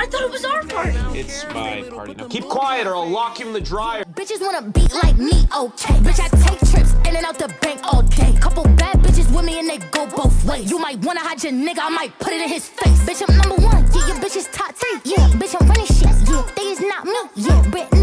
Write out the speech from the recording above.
I thought it was our party. It's my party now. Keep quiet or I'll lock you in the dryer. Bitches wanna beat like me, okay. Bitch, I take trips in and out the bank all day. Couple bad bitches with me and they go both ways. You might wanna hide your nigga, I might put it in his face. Bitch, I'm #1, yeah, your bitch is top 3. Yeah, bitch, I'm running shit, yeah, they is not me. Yeah, bitch.